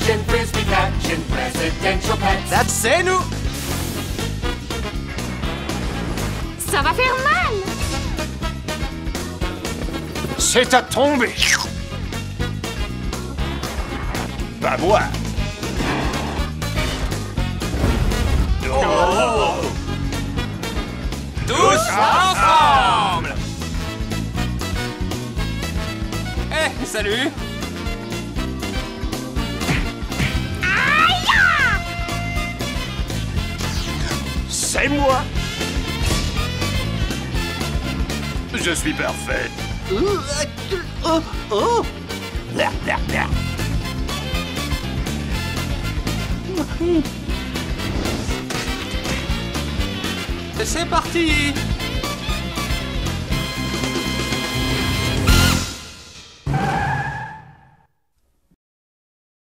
catching, frisbee catching, presidential pets. C'est nous. Ça va faire mal. C'est à tomber. Bah moi. Oh. Tous ensemble. Eh, salut. C'est moi. Je suis parfait. Blah, blah, blah. C'est parti.